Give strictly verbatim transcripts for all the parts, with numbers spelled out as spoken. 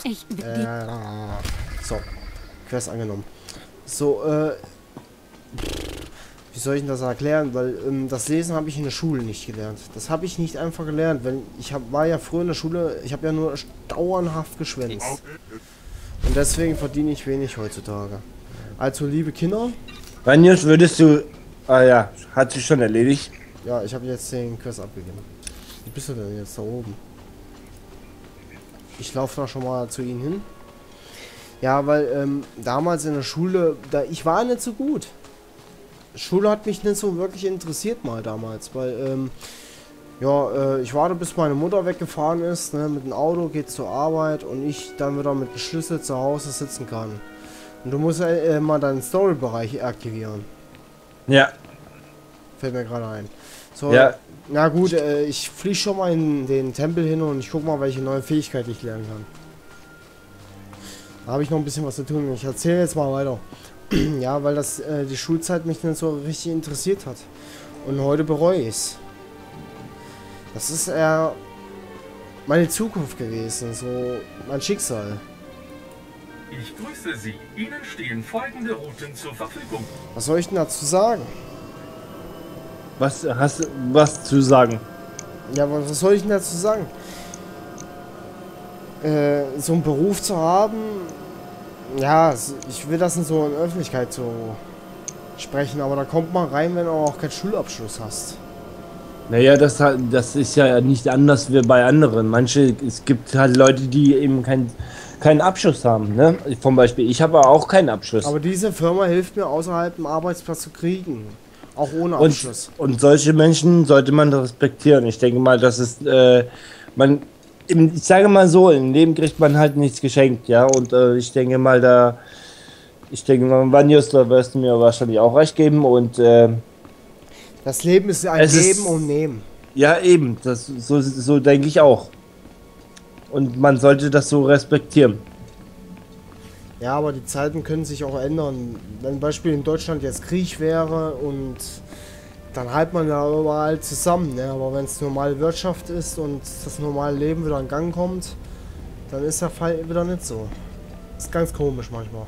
Ich... Äh, so, Quest angenommen. So, äh... Wie soll ich denn das erklären? Weil ähm, das Lesen habe ich in der Schule nicht gelernt. Das habe ich nicht einfach gelernt, weil ich hab, war ja früher in der Schule, ich habe ja nur dauerhaft geschwänzt. Und deswegen verdiene ich wenig heutzutage. Also, liebe Kinder... Vanjus, würdest du... Ah ja, hat sich schon erledigt. Ja, ich habe jetzt den Quest abgegeben. Wie bist du denn jetzt da oben? Ich laufe da schon mal zu ihnen hin. Ja, weil ähm, damals in der Schule, da ich war nicht so gut. Schule hat mich nicht so wirklich interessiert mal damals, weil ähm, ja, äh, ich warte bis meine Mutter weggefahren ist, ne, mit dem Auto, geht zur Arbeit und ich dann wieder mit dem Schlüssel zu Hause sitzen kann. Und du musst äh, mal deinen Story-Bereich aktivieren. Ja. Fällt mir gerade ein. So, Ja. Na gut, äh, ich fliege schon mal in den Tempel hin und ich guck mal, welche neue Fähigkeit ich lernen kann. Da habe ich noch ein bisschen was zu tun. Ich erzähle jetzt mal weiter. Ja, weil das äh, die Schulzeit mich nicht so richtig interessiert hat. Und heute bereue ich es. Das ist eher meine Zukunft gewesen, so mein Schicksal. Ich grüße Sie. Ihnen stehen folgende Routen zur Verfügung. Was soll ich denn dazu sagen? Was hast du was zu sagen? Ja, aber was soll ich denn dazu sagen? Äh, so einen Beruf zu haben, ja, ich will das nicht so in der Öffentlichkeit so sprechen, aber da kommt man rein, wenn du auch keinen Schulabschluss hast. Naja, das, das ist ja nicht anders wie bei anderen. Manche, es gibt halt Leute, die eben keinen keinen Abschluss haben, ne? Zum Beispiel, ich habe auch keinen Abschluss. Aber diese Firma hilft mir, außerhalb einen Arbeitsplatz zu kriegen. Auch ohne Und, Abschluss. und solche Menschen sollte man respektieren. Ich denke mal, das ist, äh, man, im, ich sage mal so, im Leben kriegt man halt nichts geschenkt, ja. Und äh, ich denke mal, da, ich denke mal, Vanjus, da wirst du mir wahrscheinlich auch recht geben. Und äh, das Leben ist ein Geben und Nehmen. Ja, eben, das, so, so denke ich auch. Und man sollte das so respektieren. Ja, aber die Zeiten können sich auch ändern. Wenn zum Beispiel in Deutschland jetzt Krieg wäre und dann halt man ja überall zusammen. Ne? Aber wenn es normale Wirtschaft ist und das normale Leben wieder in Gang kommt, dann ist der Fall wieder nicht so. Das ist ganz komisch manchmal.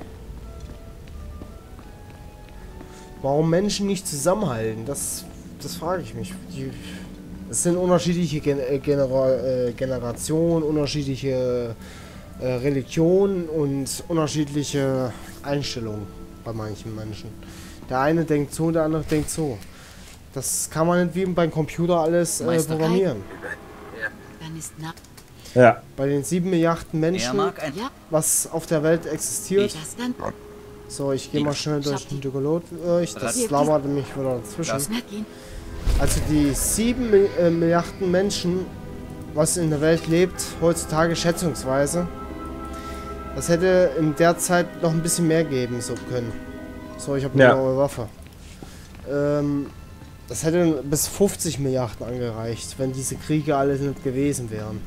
Warum Menschen nicht zusammenhalten, das, das frage ich mich. Die, es sind unterschiedliche Gen Genera äh, Generationen, unterschiedliche äh, Religionen und unterschiedliche Einstellungen bei manchen Menschen. Der eine denkt so, der andere denkt so. Das kann man nicht wie beim Computer alles äh, programmieren. Dann ist na Ja. Bei den sieben Milliarden Menschen, was auf der Welt existiert. So, ich gehe mal schnell durch den Dialog durch. Das labert mich wieder dazwischen. Also die sieben äh, Milliarden Menschen, was in der Welt lebt, heutzutage schätzungsweise, das hätte in der Zeit noch ein bisschen mehr geben so können. So, ich habe eine Ja. neue Waffe. Ähm, das hätte bis fünfzig Milliarden angereicht, wenn diese Kriege alle nicht gewesen wären.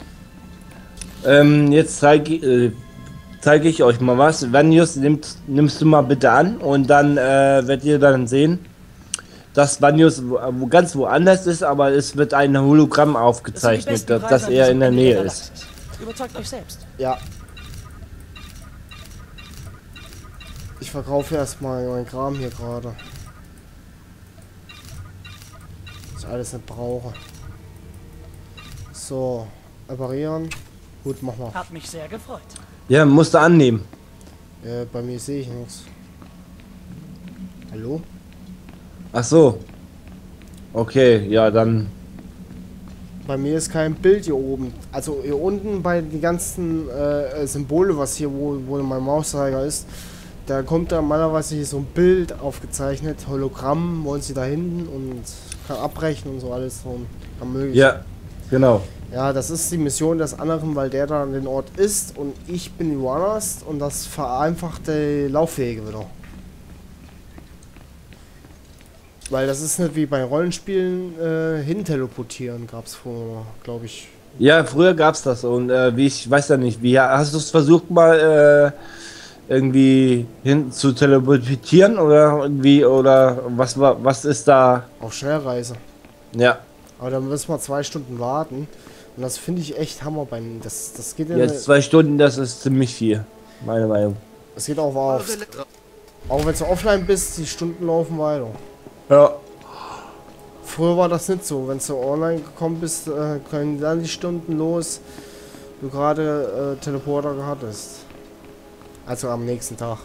Ähm, jetzt zeige äh, zeig ich euch mal was. Vanjus, nimmst, nimmst du mal bitte an und dann äh, werdet ihr dann sehen, dass Vanjus wo, wo ganz woanders ist, aber es wird ein Hologramm aufgezeichnet, dass, dass er in der Nähe ist. Überzeugt euch selbst. Ja. Ich verkaufe erstmal mein Kram hier gerade. Was ich alles nicht brauche. So, reparieren. Gut, mach mal. Hat mich sehr gefreut. Ja, musst du annehmen. Äh, bei mir sehe ich nichts. Hallo? Ach so. Okay, ja, dann. Bei mir ist kein Bild hier oben. Also hier unten bei den ganzen äh, Symbole, was hier, wo, wo mein Mauszeiger ist, da kommt da normalerweise hier so ein Bild aufgezeichnet. Hologramm, wollen sie da hinten und kann abbrechen und so alles so kann möglich. Ja, genau. Ja, das ist die Mission des anderen, weil der da an den Ort ist und ich bin woanders und das vereinfacht die Laufwege wieder. Weil das ist nicht wie bei Rollenspielen äh, hinteleportieren, gab es vor, glaube ich. Ja, früher gab's das und äh, wie ich weiß ja nicht, wie hast du es versucht mal äh, irgendwie hin zu teleportieren oder irgendwie oder was war was ist da? Auf Schnellreise. Ja. Aber dann müssen wir zwei Stunden warten. Und das finde ich echt Hammer bei das das geht ja Jetzt zwei Stunden, das ist ziemlich viel, meine Meinung. Es geht auch auf. Auch wenn du offline bist, die Stunden laufen weiter. Ja. Früher war das nicht so. Wenn du online gekommen bist, äh, können dann die Stunden los, du gerade äh, Teleporter hattest. Also am nächsten Tag.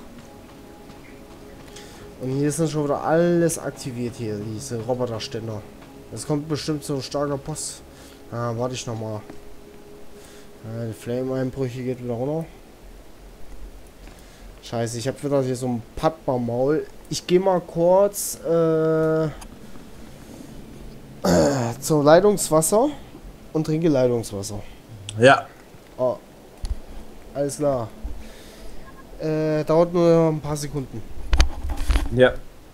Und hier ist dann schon wieder alles aktiviert hier, diese Roboterständer. Es kommt bestimmt so ein starker Boss. Ah, warte ich nochmal. Ja, die Flame-Einbrüche geht wieder runter. Scheiße, ich habe wieder hier so ein Pappmaul. Ich gehe mal kurz äh, äh, zum Leitungswasser und trinke Leitungswasser. Ja. Oh. Alles klar. Äh, dauert nur ein paar Sekunden. Ja.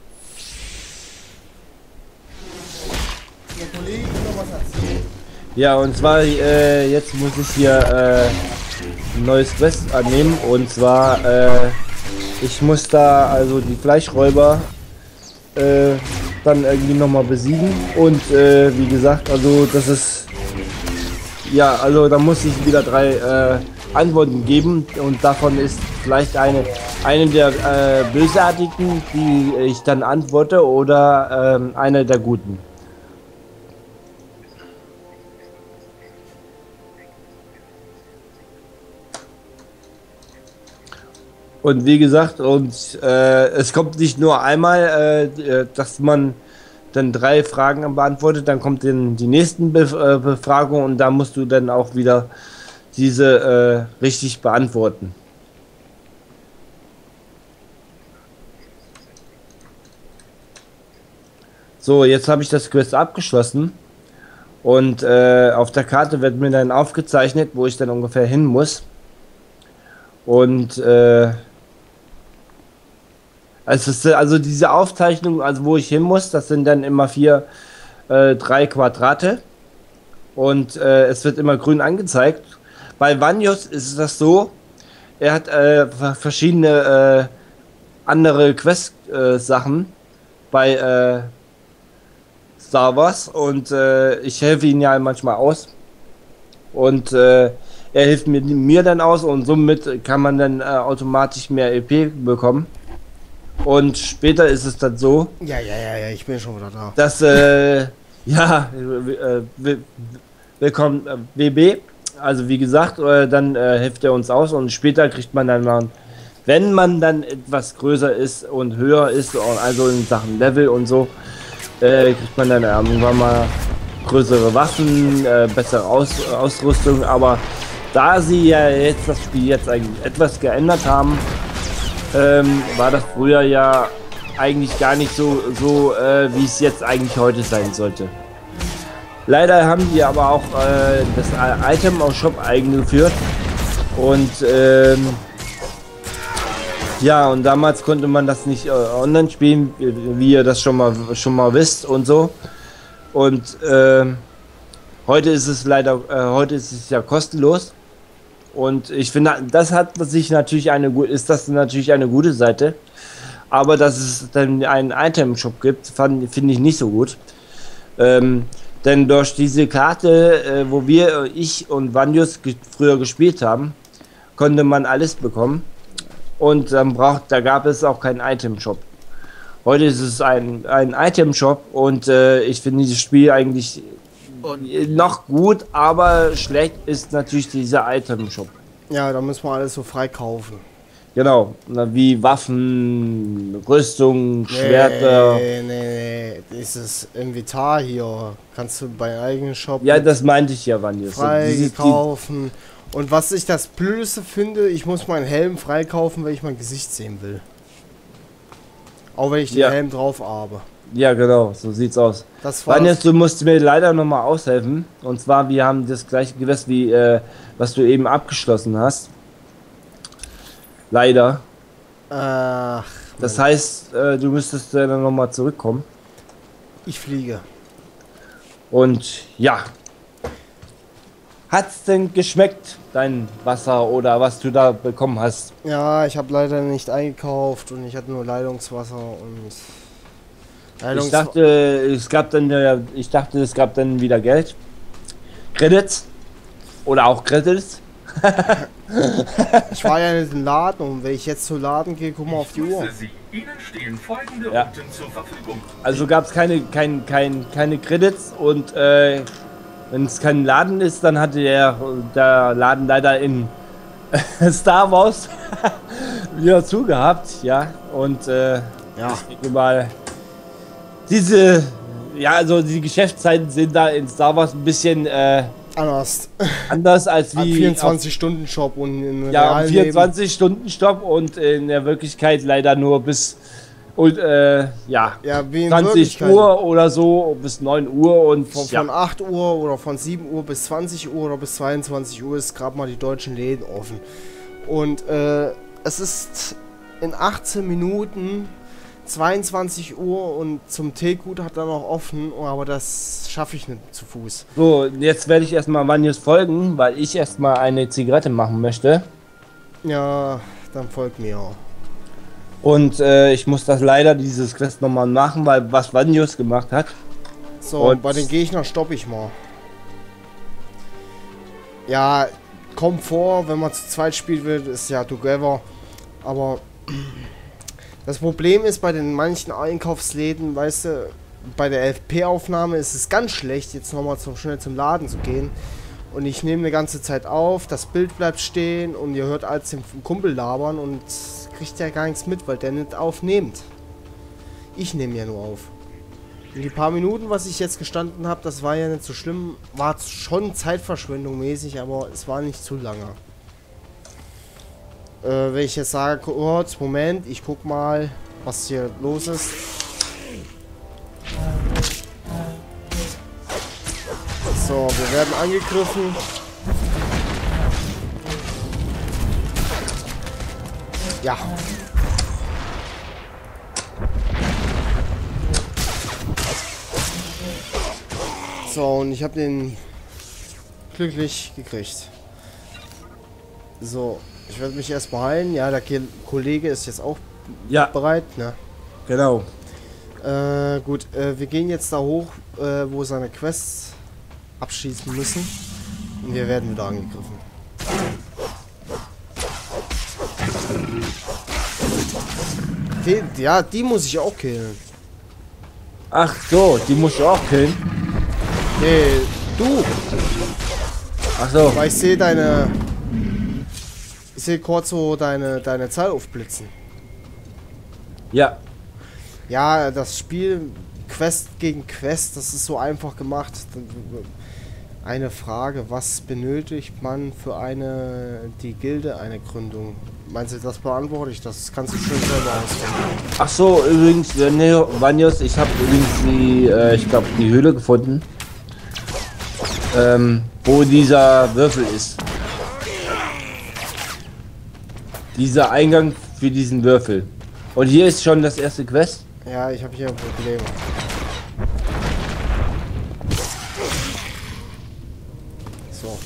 Der Kollege noch was erzählen. Ja, und zwar, äh, jetzt muss ich hier äh, ein neues Quest annehmen. Und zwar, äh, ich muss da also die Fleischräuber äh, dann irgendwie nochmal besiegen. Und äh, wie gesagt, also das ist, ja, also da muss ich wieder drei äh, Antworten geben. Und davon ist vielleicht eine, eine der äh, Bösartigen, die ich dann antworte, oder äh, eine der Guten. Und wie gesagt, und äh, es kommt nicht nur einmal, äh, dass man dann drei Fragen beantwortet, dann kommt dann die nächsten Be äh, Befragungen und da musst du dann auch wieder diese äh, richtig beantworten. So, jetzt habe ich das Quest abgeschlossen und äh, auf der Karte wird mir dann aufgezeichnet, wo ich dann ungefähr hin muss. Und äh, Also, es, also diese Aufzeichnung, also wo ich hin muss, das sind dann immer vier, äh, drei Quadrate und äh, es wird immer grün angezeigt. Bei Vanjos ist das so, er hat äh, verschiedene äh, andere Quest-Sachen äh, bei äh, Star Wars und äh, ich helfe ihn ja manchmal aus und äh, er hilft mir, mir dann aus und somit kann man dann äh, automatisch mehr E P bekommen. Und später ist es dann so, Ja, ja, ja, ja, ich bin schon wieder da. dass, äh, ja, äh, willkommen äh, W B, also wie gesagt, äh, dann äh, hilft er uns aus und später kriegt man dann, mal, wenn man dann etwas größer ist und höher ist, also in Sachen Level und so, äh, kriegt man dann irgendwann mal größere Waffen, äh, bessere Aus Ausrüstung, aber da sie ja jetzt das Spiel jetzt eigentlich etwas geändert haben, Ähm, war das früher ja eigentlich gar nicht so, so äh, wie es jetzt eigentlich heute sein sollte. Leider haben die aber auch äh, das Item auf Shop eingeführt und ähm, ja, und damals konnte man das nicht äh, online spielen, wie ihr das schon mal schon mal wisst und so. Und äh, heute ist es leider, äh, heute ist es ja kostenlos. Und ich finde, das hat sich natürlich eine ist das natürlich eine gute Seite, aber dass es dann einen Item-Shop gibt, finde ich nicht so gut. Ähm, denn durch diese Karte, äh, wo wir, ich und Vanjos ge früher gespielt haben, konnte man alles bekommen und dann braucht, da gab es auch keinen Item-Shop. Heute ist es ein, ein Item-Shop und äh, ich finde dieses Spiel eigentlich noch gut, aber schlecht ist natürlich dieser Item-Shop. Ja, da müssen wir alles so freikaufen. Genau, na, wie Waffen, Rüstung, Schwerter. Nee, nee, nee, dieses Inventar hier kannst du bei eigenen Shop Ja, das meinte ich ja, Vanjos. freikaufen. Und was ich das Blödeste finde, ich muss meinen Helm freikaufen, wenn ich mein Gesicht sehen will. Auch wenn ich den Ja. Helm drauf habe. Ja, genau, so sieht's aus. Das war Vanjos, du musst mir leider nochmal aushelfen. Und zwar, wir haben das gleiche Gewässer wie, äh, was du eben abgeschlossen hast. Leider. Ach, Das Mann. heißt, äh, du müsstest äh, dann nochmal zurückkommen. Ich fliege. Und ja. Hat's denn geschmeckt, dein Wasser oder was du da bekommen hast? Ja, ich habe leider nicht eingekauft und ich hatte nur Leitungswasser und Ich dachte, es gab dann, äh, ich dachte, es gab dann wieder Geld. Credits. Oder auch Credits. Ich war ja in den Laden und wenn ich jetzt zum Laden gehe, guck mal auf die Uhr. Ihnen stehen folgende Ja. Routen zur Verfügung. Also gab es keine, kein, kein, keine Credits und äh, wenn es kein Laden ist, dann hatte der, der Laden leider in Star Wars wieder zugehabt, ja. Und äh, Ja. ich denke mal, diese, ja, also die Geschäftszeiten sind da in Star Wars ein bisschen äh, Anders. anders als wie vierundzwanzig-Stunden-Shop und in ja, realen vierundzwanzig Stunden Stopp und in der Wirklichkeit leider nur bis und äh, ja, Ja, wie in zwanzig Wirklichkeit. Uhr oder so bis neun Uhr und Von, ja. von acht Uhr oder von sieben Uhr bis zwanzig Uhr oder bis zweiundzwanzig Uhr ist gerade mal die deutschen Läden offen. Und äh, es ist in achtzehn Minuten zweiundzwanzig Uhr und zum Teegut hat er noch offen, aber das schaffe ich nicht zu Fuß. So, jetzt werde ich erstmal Vanjus folgen, weil ich erstmal eine Zigarette machen möchte. Ja, dann folgt mir. Und äh, ich muss das leider dieses Quest nochmal machen, weil was Vanjus gemacht hat. So, Und bei den Gegnern stoppe ich mal. Ja, kommt vor, wenn man zu zweit spielt wird, ist ja together. Aber das Problem ist bei den manchen Einkaufsläden, weißt du, bei der F P-Aufnahme ist es ganz schlecht, jetzt nochmal zum, schnell zum Laden zu gehen. Und ich nehme eine ganze Zeit auf, das Bild bleibt stehen und ihr hört als den Kumpel labern und kriegt ja gar nichts mit, weil der nicht aufnimmt. Ich nehme ja nur auf. Und die paar Minuten, was ich jetzt gestanden habe, das war ja nicht so schlimm. War schon Zeitverschwendung mäßig, aber es war nicht zu lange. Äh, wenn ich jetzt sage, kurz, Moment, ich guck mal, was hier los ist. So, wir werden angegriffen. Ja. So, und ich habe den glücklich gekriegt. So, ich werde mich erstmal heilen. Ja, der Ke Kollege ist jetzt auch Ja, bereit, ne? genau. Äh, gut, äh, wir gehen jetzt da hoch, äh, wo seine Quests abschließen müssen. Und wir werden wieder angegriffen. Den, ja, die muss ich auch killen. Ach so, die musst du auch killen. Nee, du! Ach so. Weil ich sehe deine... Ich sehe kurz so deine, deine Zahl aufblitzen. Ja. Ja, das Spiel Quest gegen Quest, das ist so einfach gemacht. Eine Frage, was benötigt man für eine die Gilde, eine Gründung? Meinst du, das beantworte ich? Das kannst du schön selber ausfinden. Ach so, übrigens, Vanjus, ich habe übrigens die, äh, ich glaube, die Höhle gefunden. Ähm, wo dieser Würfel ist. Dieser Eingang für diesen Würfel. Und hier ist schon das erste Quest. Ja, ich habe hier Probleme. So.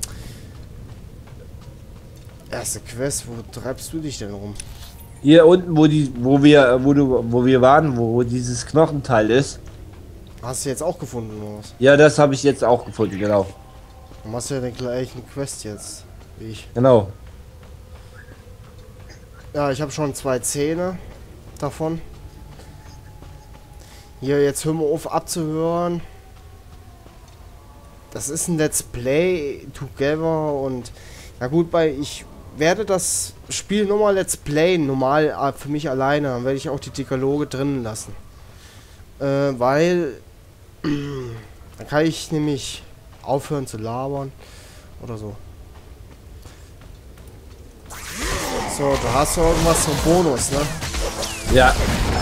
Erste Quest, wo treibst du dich denn rum? Hier unten, wo die, wo wir, wo du, wo wir waren, wo dieses Knochenteil ist. Hast du jetzt auch gefunden, oder was? Ja, das habe ich jetzt auch gefunden, genau. Du machst ja den gleichen Quest jetzt, wie ich. Genau. Ja, ich habe schon zwei Zähne davon. Hier, jetzt hör mal auf abzuhören. Das ist ein Let's Play Together und na gut, bei ich werde das Spiel nochmal Let's Playen, normal äh, für mich alleine, dann werde ich auch die Dialoge drinnen lassen. Äh, weil dann kann ich nämlich aufhören zu labern oder so. So, da hast du irgendwas zum Bonus, ne? Ja.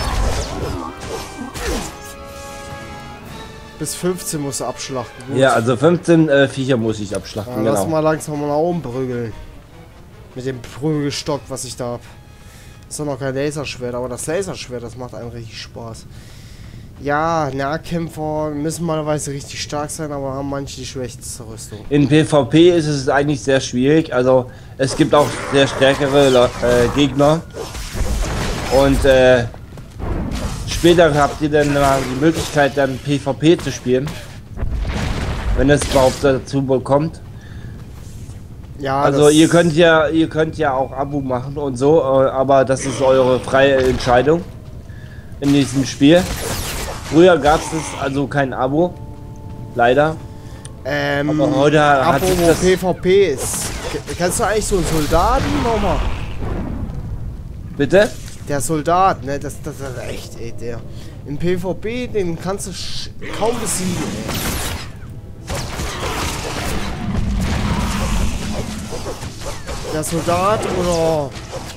Bis fünfzehn musst du abschlachten. Gut. Ja, also fünfzehn äh, Viecher muss ich abschlachten, Ja, lass genau. mal langsam mal nach oben prügeln. Mit dem Prügelstock, was ich da hab. Ist doch noch kein Laserschwert, aber das Laserschwert, das macht einem richtig Spaß. Ja, Nahkämpfer müssen normalerweise richtig stark sein, aber haben manche die schwächste Rüstung. In PvP ist es eigentlich sehr schwierig, also es gibt auch sehr stärkere äh, Gegner. Und äh, später habt ihr dann mal die Möglichkeit, dann PvP zu spielen. Wenn es überhaupt dazu bekommt. Ja, also ihr könnt ja, ihr könnt ja auch Abo machen und so, aber das ist eure freie Entscheidung in diesem Spiel. Früher gab es also kein Abo, leider. Ähm, aber heute hat sich das PvP ist. Kennst du eigentlich so einen Soldaten nochmal? Bitte? Der Soldat, ne, das, das ist echt, ey, der. Im PvP, den kannst du kaum besiegen, ey. Der Soldat oder...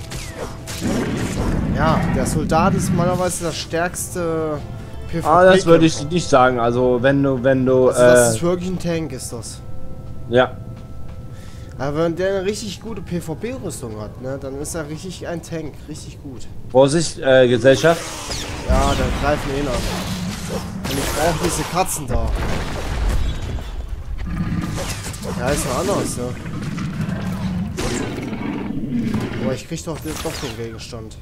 Ja, der Soldat ist normalerweise das stärkste PvP. Ah, das würde ich nicht sagen. Also wenn du, wenn du... Also das äh, ist wirklich ein Tank, ist das. Ja. Aber wenn der eine richtig gute PvP-Rüstung hat, ne, dann ist er richtig ein Tank. Richtig gut. Vorsicht, äh, Gesellschaft. Ja, dann greifen ihn an. Und ich brauche diese Katzen da. Ja, ist noch anders, ne? Aber ich krieg doch, doch den Gegenstand.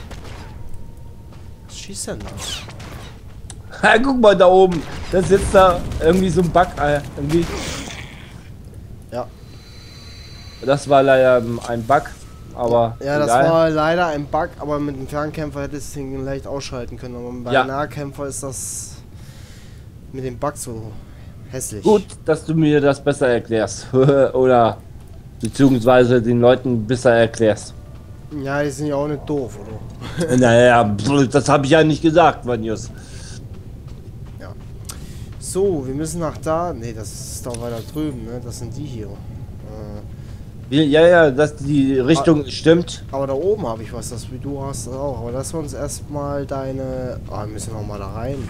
Was schießt denn da? Ha, guck mal da oben. Da sitzt da irgendwie so ein Bug. Äh, irgendwie. Ja. Das war leider ein Bug. Aber. Ja, das egal. war leider ein Bug, aber mit dem Fernkämpfer hätte es den leicht ausschalten können. Aber bei ja. einem Nahkämpfer ist das mit dem Bug so hässlich. Gut, dass du mir das besser erklärst. Oder beziehungsweise den Leuten besser erklärst. Ja, die sind ja auch nicht doof, oder? Naja, das habe ich ja nicht gesagt, Vanjus. Ja. So, wir müssen nach da. Ne, das ist doch weiter drüben, ne? Das sind die hier. Äh, ja, ja, dass die Richtung ah, stimmt. Aber da oben habe ich was, das wie du hast auch. Aber lass uns erstmal deine. Ah, wir müssen noch mal da rein.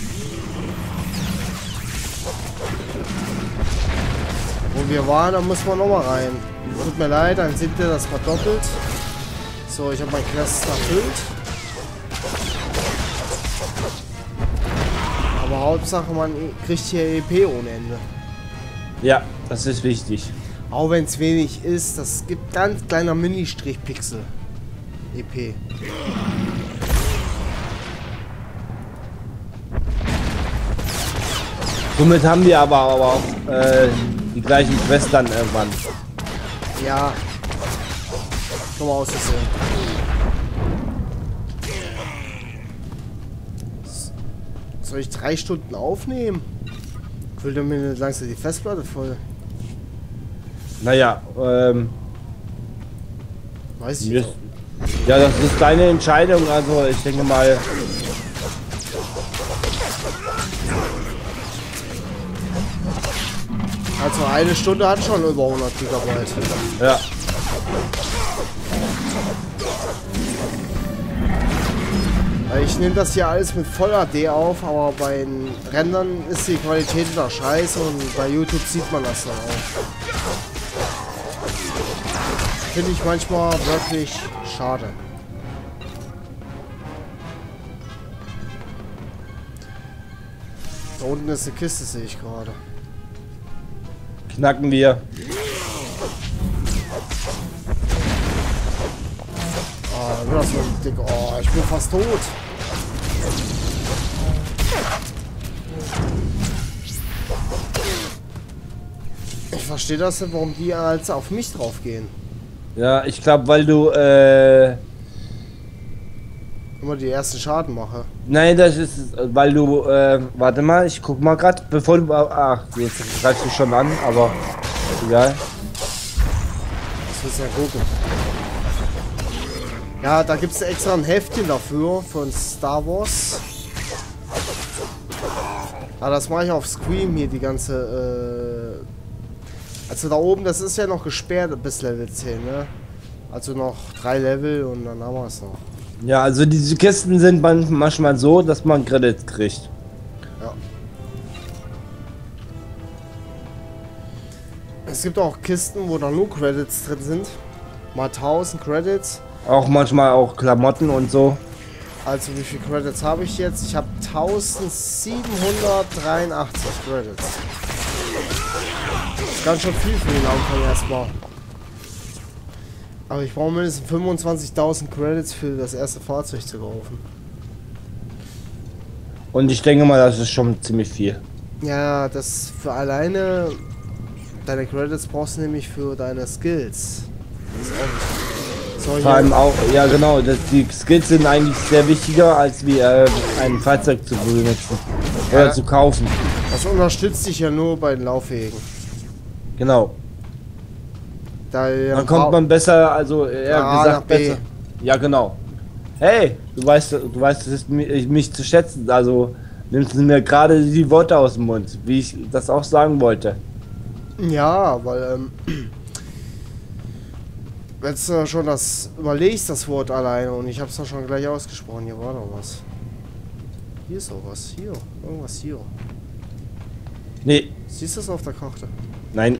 Wo wir waren, da muss man noch mal rein. Tut mir leid, dann seht ihr das verdoppelt. So, ich habe mein Quest erfüllt. Aber Hauptsache, man kriegt hier E P ohne Ende. Ja, das ist wichtig. Auch wenn es wenig ist, das gibt ganz kleiner Mini-Strich-Pixel. E P. Somit haben wir aber, aber auch äh, die gleichen Quests dann irgendwann. Ja. Komm mal aus, das Soll ich drei Stunden aufnehmen? Ich will mir nicht langsam die Festplatte voll. Naja, ähm. Weiß ich nicht. Ja, das ist deine Entscheidung, also ich denke mal. Also eine Stunde hat schon über hundert Gigabyte. Ja. Ich nehme das hier alles mit Voll H D auf, aber bei den Rändern ist die Qualität da scheiße und bei YouTube sieht man das dann auch. Finde ich manchmal wirklich schade. Da unten ist eine Kiste, sehe ich gerade. Knacken wir. Oh, das war dick. Oh, ich bin fast tot. Ich verstehe das nicht, warum die als auf mich drauf gehen. Ja, ich glaube, weil du äh immer die ersten Schaden mache. Nein, das ist, weil du, äh, warte mal, ich guck mal gerade, bevor du, ach, jetzt greifst du schon an, aber egal. Das willst du ja gucken. Ja, da gibt es extra ein Heftchen dafür, von Star Wars. Ah, das mache ich auf Scream hier, die ganze, äh also da oben, das ist ja noch gesperrt bis Level zehn, ne? Also noch drei Level und dann haben wir es noch. Ja, also diese Kisten sind manchmal so, dass man Credits kriegt. Ja. Es gibt auch Kisten, wo da nur Credits drin sind. Mal tausend Credits. Auch manchmal auch Klamotten und so. Also wie viele Credits habe ich jetzt? Ich habe tausendsiebenhundertdreiundachtzig Credits. Das ist ganz schön viel für den Anfang erstmal. Aber ich brauche mindestens fünfundzwanzigtausend Credits für das erste Fahrzeug zu kaufen. Und ich denke mal, das ist schon ziemlich viel. Ja, das für alleine deine Credits brauchst du nämlich für deine Skills. Das ist auch so, vor allem auch, ja genau, das, die Skills sind eigentlich sehr wichtiger, als wie äh, ein Fahrzeug zu benutzen. Oder ja, zu kaufen. Das unterstützt dich ja nur bei den Laufwegen. Genau. Da, ja, Dann kommt man besser, also eher A gesagt nach B. besser. Ja genau. Hey, du weißt, du weißt es ist mich, mich zu schätzen, also nimmst du mir gerade die Worte aus dem Mund, wie ich das auch sagen wollte. Ja, weil ähm, wenn du schon das überlegst, das Wort alleine, und ich hab's doch schon gleich ausgesprochen, hier war doch was. Hier ist auch was, hier, irgendwas hier. Nee. Siehst du das auf der Karte? Nein.